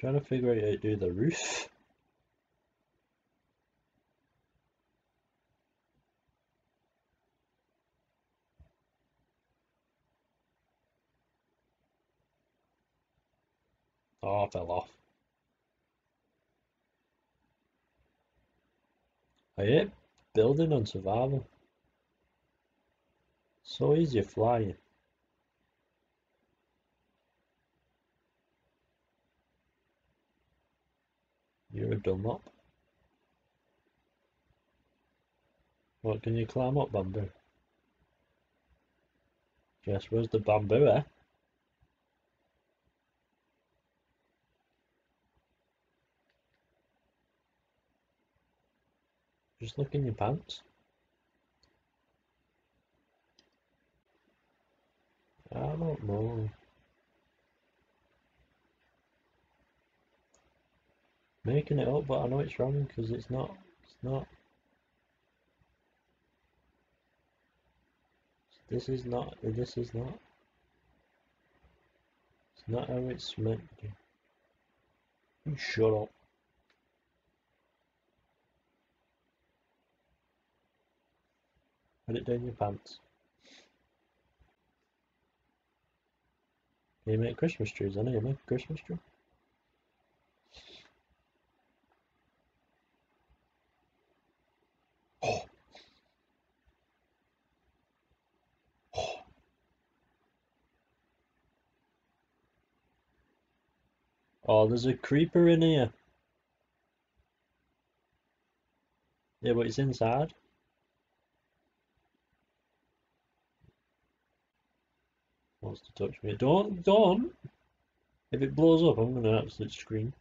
Trying to figure out how to do the roof. Oh, I fell off. I hate building on survival. So easy flying. You're a dumb up. What, can you climb up bamboo? Yes, where's the bamboo, eh? Just look in your pants. I don't know. Making it up, but I know it's wrong because it's not. It's not. This is not. This is not. It's not how it's meant to. You shut up. Put it down your pants. You make Christmas trees, I know you make a Christmas tree. Oh, oh. Oh, there's a creeper in here. Yeah, but it's inside. Wants to touch me. Don't! If it blows up, I'm gonna absolutely scream.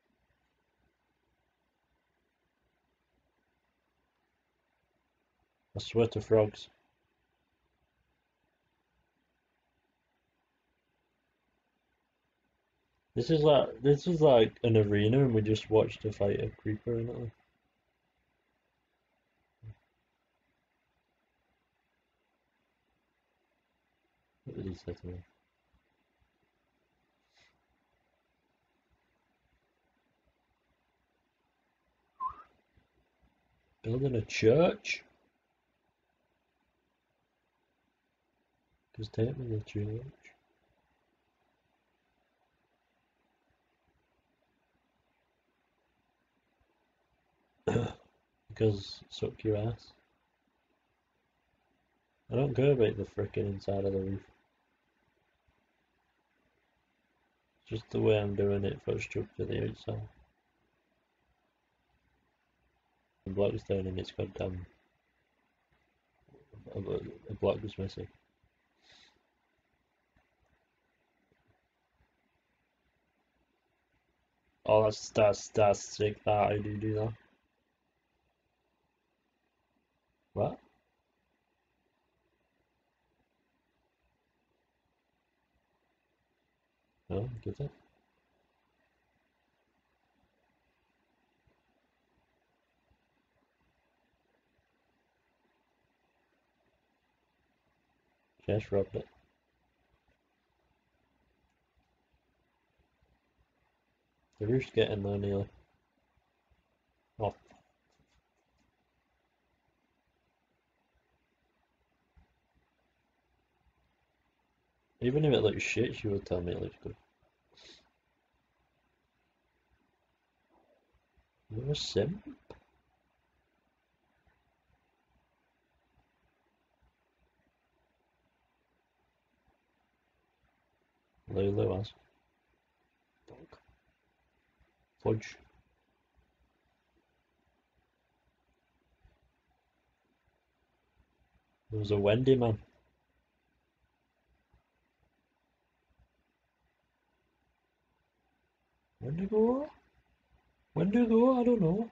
I swear to frogs. This is like an arena and we just watched a fight a creeper in it. What did he say to me? Building a church? Just take me to church. Because suck your ass. I don't care about the frickin' inside of the roof. Just the way I'm doing it for structure the outside. The block's down and it's goddamn. A block was missing. Oh, that's sick. That I do that. What? No, get it. Just rubbed it. The roof's getting there nearly. Oh, even if it looks shit, she would tell me it looks good. You're a simp. Lulu has. Fudge. There was a Wendy man. Wendigo? Wendigo? I don't know.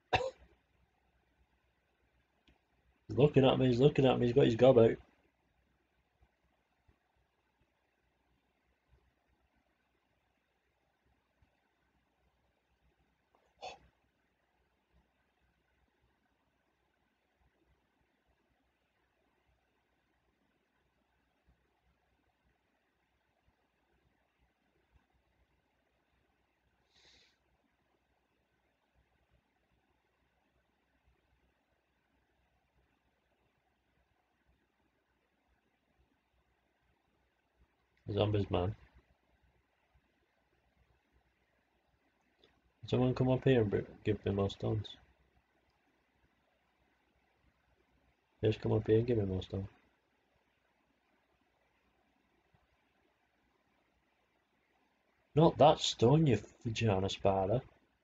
He's looking at me, he's looking at me, he's got his gob out. Zombies man. Someone come up here and give me more stones. Just come up here and give me more stones. Not that stone, you vagina spider.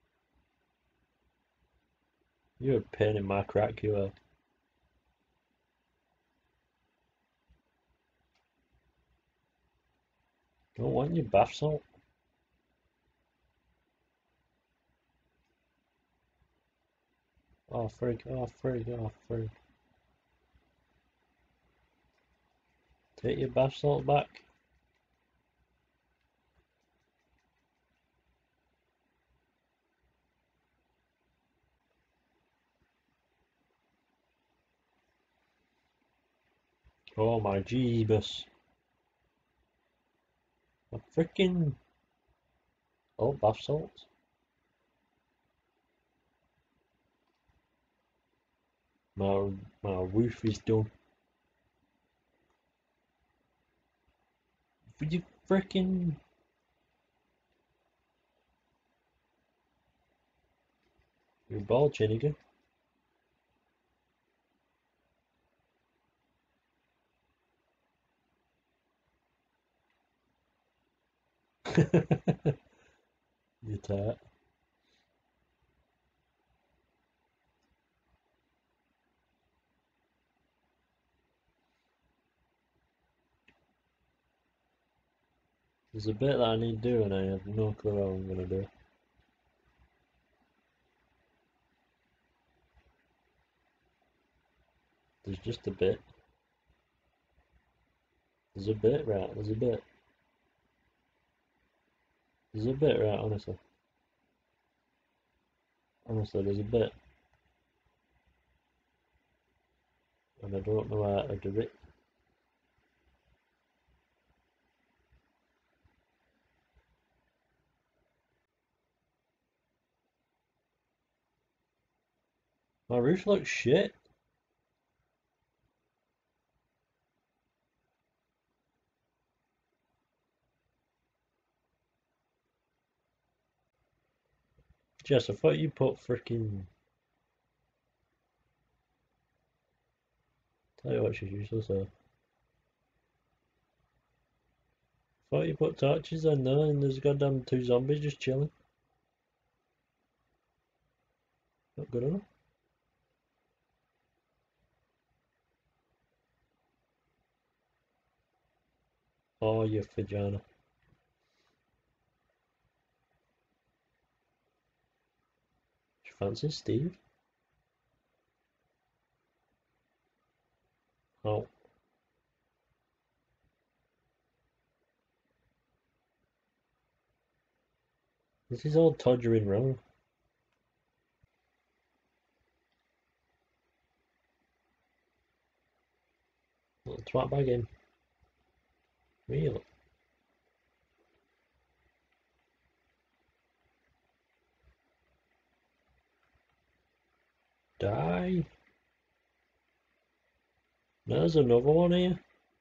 You're a pain in my crack, you are. Don't want your bath salt. Oh frig, oh frig, oh frig. Take your bath salt back. Oh my jeebus. A freaking... Oh, bath salts. My, my roof is done. You freaking... You're ball chinnigan. You tart. There's a bit that I need doing, I have no clue how I'm gonna do. There's just a bit. There's a bit, right, there's a bit. There's a bit, right, honestly. Honestly, there's a bit. And I don't know how to do it. My roof looks shit. Jess, I thought you put freaking... Tell you what, she's useless though. I thought you put torches on there and there's goddamn 2 zombies just chilling. Not good enough. Oh, you vagina. Do you fancy Steve? Oh. This is all todgering wrong. Little twat bag in. Really? Die. There's another one here.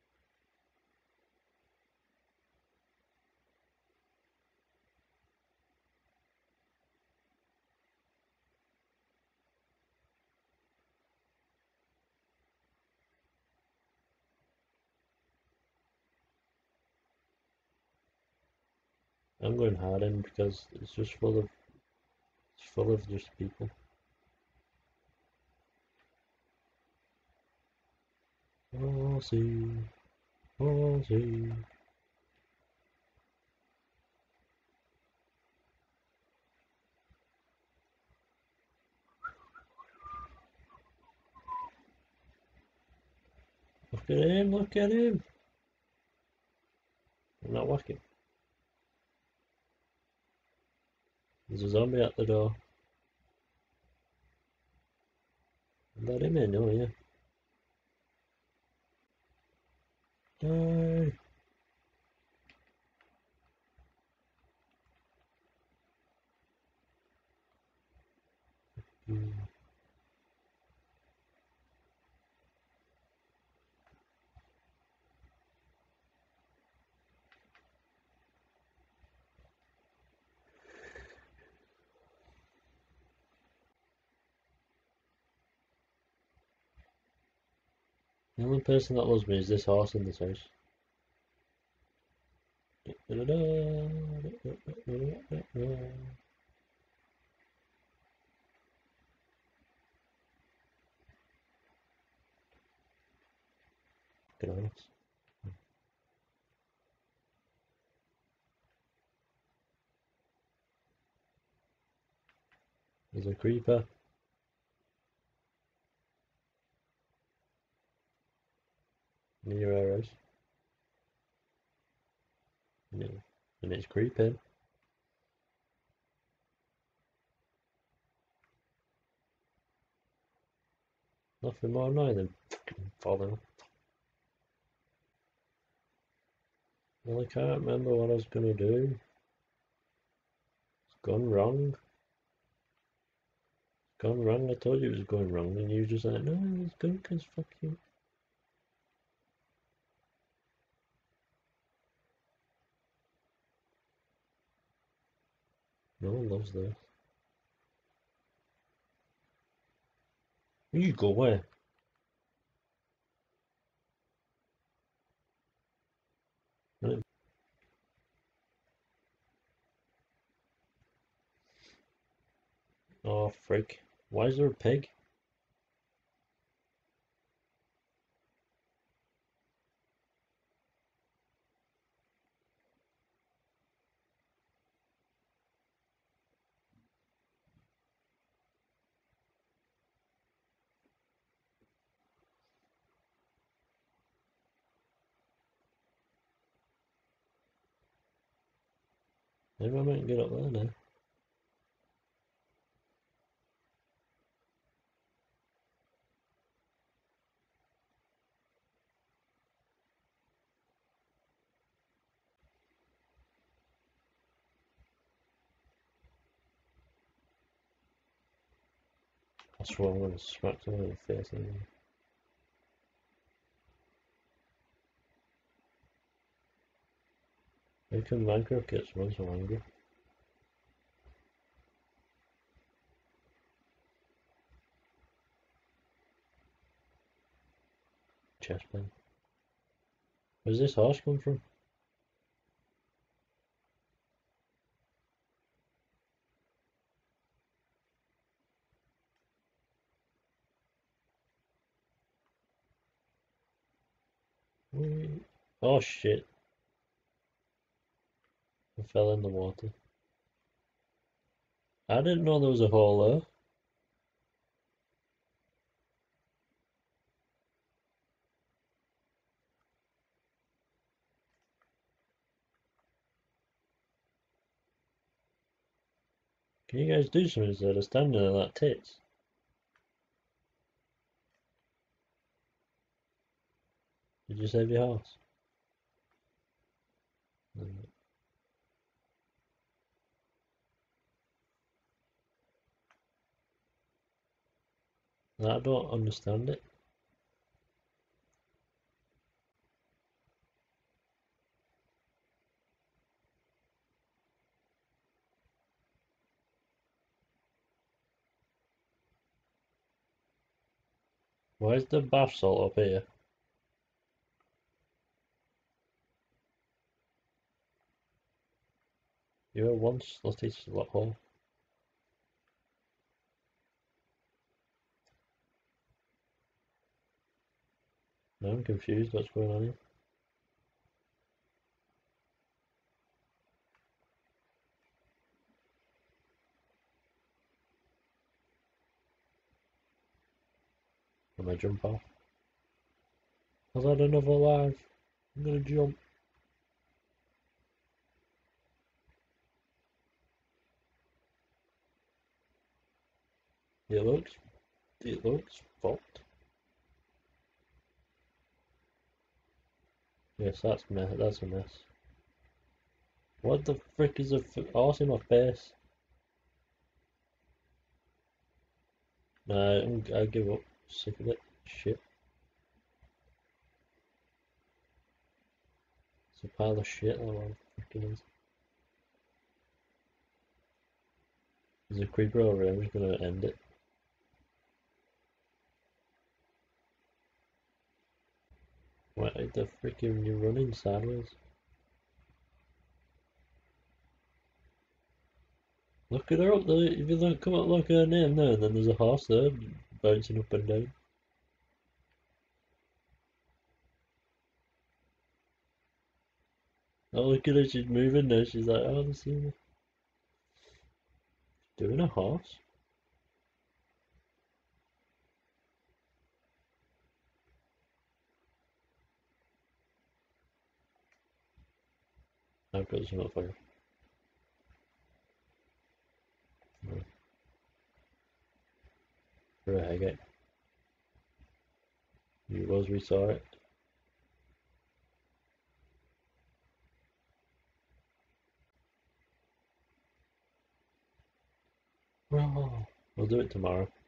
I'm going hard in because it's just full of just people. Oh, see. Oh, see. Look at him, look at him. I'm not working. There's a zombie at the door. Let him in, oh yeah. Die. Mm. The only person that loves me is this horse in this house. Get on it. There's a creeper. Near our house. Yeah. And it's creeping. Nothing more annoying than falling. Well, I can't remember what I was gonna do. It's gone wrong. It's gone wrong. I told you it was going wrong, and you just like, no, it's good because fuck you. No one loves this. You go where? Right. Oh, frick. Why is there a pig? Maybe I might get up there now. I swear I'm gonna smack someone in the face anyway. How come Minecraft gets someone so angry? Chestplane. Where's this horse come from? Oh shit. I fell in the water. I didn't know there was a hole there. Can you guys do something instead of standing there like tits? Did you save your horse? I don't understand it. Why is the bath salt up here? You were once slutty slot hole. Now I'm confused what's going on here. When I jump off. I've had another life. I'm gonna jump. It looks fucked. Yes, that's a mess. What the frick is a horse in my face? Nah, I give up. Sick of it. Shit. It's a pile of shit that one freaking is. There's a creeper over here, I'm just gonna end it. Wait, the freaking you're running sideways. Look at her up there. If you look, come up, look at her name there, and then there's a horse there bouncing up and down. Oh, look at her, she's moving now. She's like, oh, they see me. Doing a horse? I've got some up for you. For a Hagate. You was, we saw it. Oh, we'll do it tomorrow.